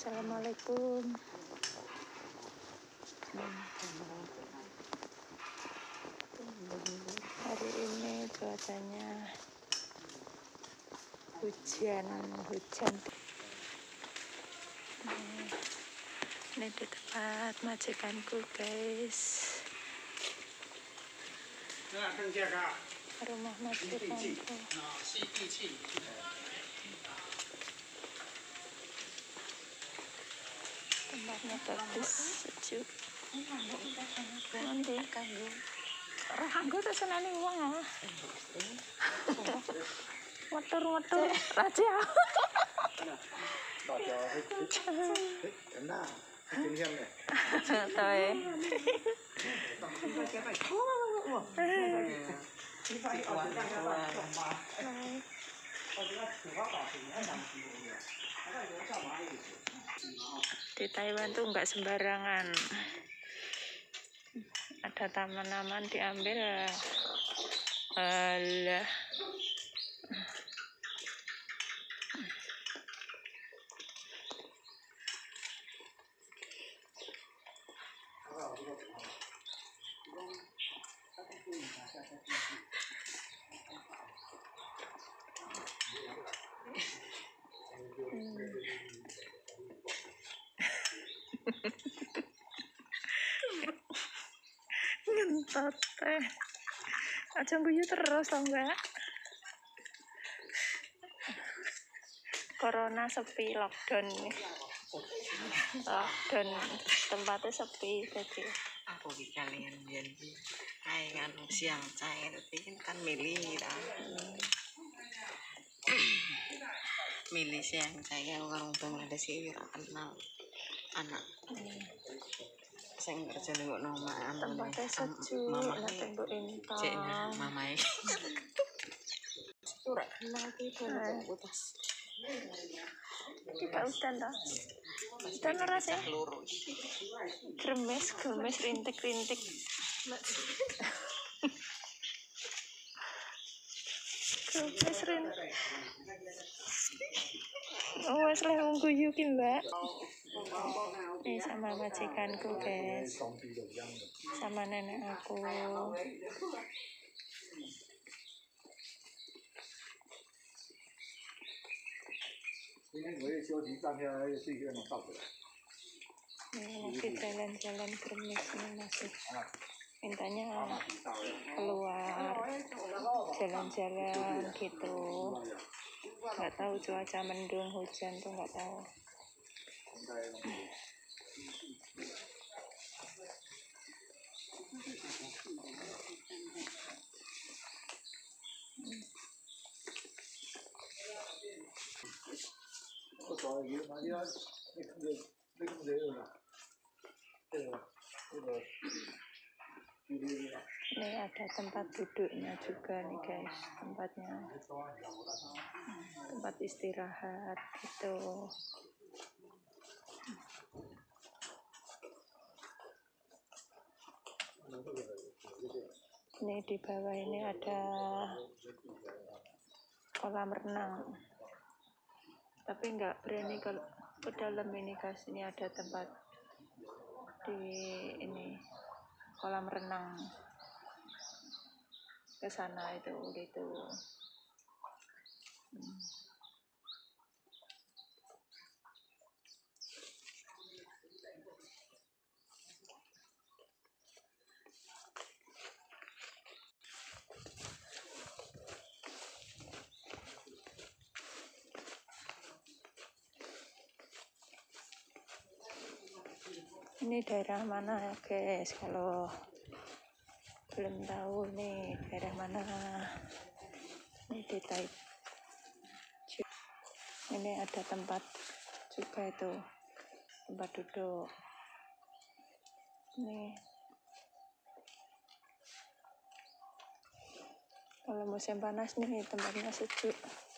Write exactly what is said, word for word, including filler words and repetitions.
Assalamualaikum. Hari ini cuacanya hujan, hujan. Ini di tempat majikanku, guys. Rumah majikanku. Tempatnya bagus, sejuk. Nanti kanggo. Kanggo tuh senani uang ah. Motor-motor raja. Kena. Kena ya. Tahu ya. Di Taiwan tuh nggak sembarangan, ada taman-taman diambil alah. Ngentot teh. Aja guyu terus tau enggak? Corona sepi, lockdown nih. Lockdown, tempatnya sepi jadi. Aku di kalian jadi kayak anu siang cair tapi kan milih dah. Milih siang saya orang tua ada sih kenal anak. Saya kerja nengok nama anak. Tempatnya sejuk, mama lah tembok entong. ceknya mama ini. Surat kenal itu putus. Kita hutan toh. Hutan ora sih? Gremes, gremes rintik-rintik. Gremes rintik. Oh, wes leh wong guyu ki, Mbak. Ini sama majikanku, guys. Sama nenek aku. Ini lagi jalan-jalan Gremes ini masih mintanya keluar jalan-jalan gitu. Nggak tahu cuaca mendung hujan tuh nggak tahu. Ini ada tempat duduknya juga nih, guys. Tempatnya tempat istirahat gitu. Ini di bawah ini ada kolam renang, tapi nggak berani ke, ke dalam ini, guys. Ini ada tempat di ini kolam renang, ke sana itu gitu. Hmm. Ini daerah mana ya, guys? Kalau belum tahu nih daerah mana. Ini di Taipei. Ini ada tempat juga itu, tempat duduk. Nih. Kalau musim panas nih tempatnya sejuk.